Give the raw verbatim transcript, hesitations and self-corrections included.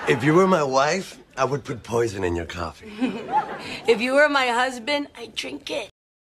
If you were my wife, I would put poison in your coffee. If you were my husband, I'd drink it.